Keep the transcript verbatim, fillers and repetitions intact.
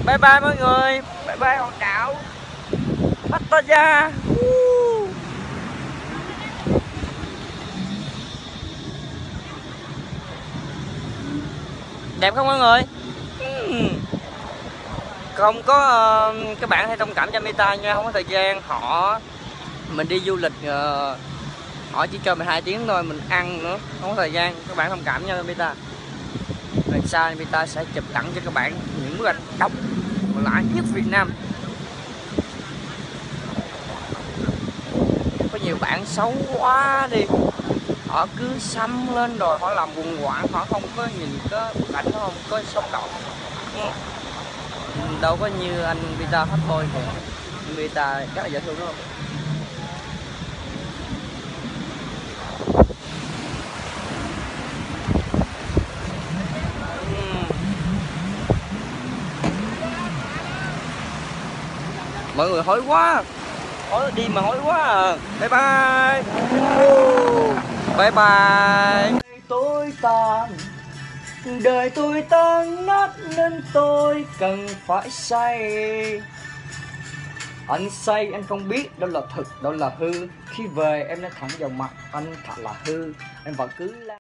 Bye bye mọi người, bye bye hòn đảo Pattaya. Đẹp không mọi người? Không có uh, các bạn hãy thông cảm cho Mita nha, không có thời gian. Họ mình đi du lịch uh, họ chỉ cho mình hai tiếng thôi, mình ăn nữa không có thời gian, các bạn thông cảm nha Mita. Lần sau Mita sẽ chụp tặng cho các bạn những bức ảnh độc lạ nhất Việt Nam. Có nhiều bạn xấu quá đi, họ cứ xăm lên rồi họ làm buồn hoạn, họ không có nhìn có cảnh, nó không có sống động. Đâu có như anh Mita hết thôi kìa, Mita rất là dễ thương đúng không? Mọi người hỏi quá, hỏi đi mà hỏi quá à. Bye bye. Bye bye. Tôi tàn, đời tôi tan nát nên tôi cần phải say. Anh say anh không biết đâu là thực đâu là hư, khi về em đã thẳng vào mặt anh thật là hư, em vẫn cứ la.